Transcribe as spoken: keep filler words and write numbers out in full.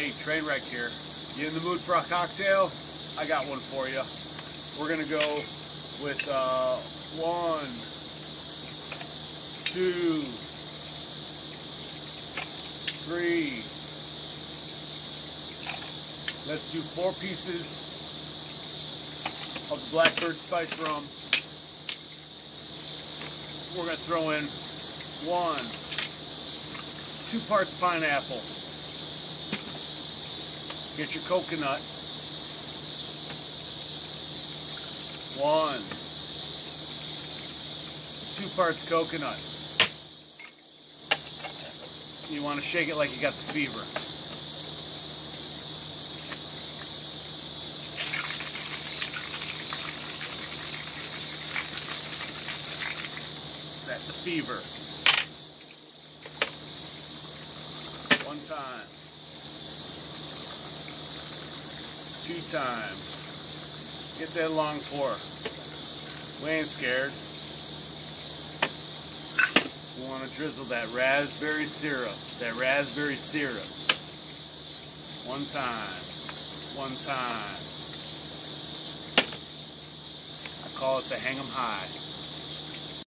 Hey, train wreck here. You in the mood for a cocktail? I got one for you. We're gonna go with uh, one, two, three. Let's do four pieces of the Blackbird Spice Rum. We're gonna throw in one, two parts pineapple. Get your coconut. One, two parts coconut. You want to shake it like you got the fever. Set the fever. One time. Two times. Get that long pour. We ain't scared. We want to drizzle that raspberry syrup. That raspberry syrup. One time. One time. I call it the hang 'em high.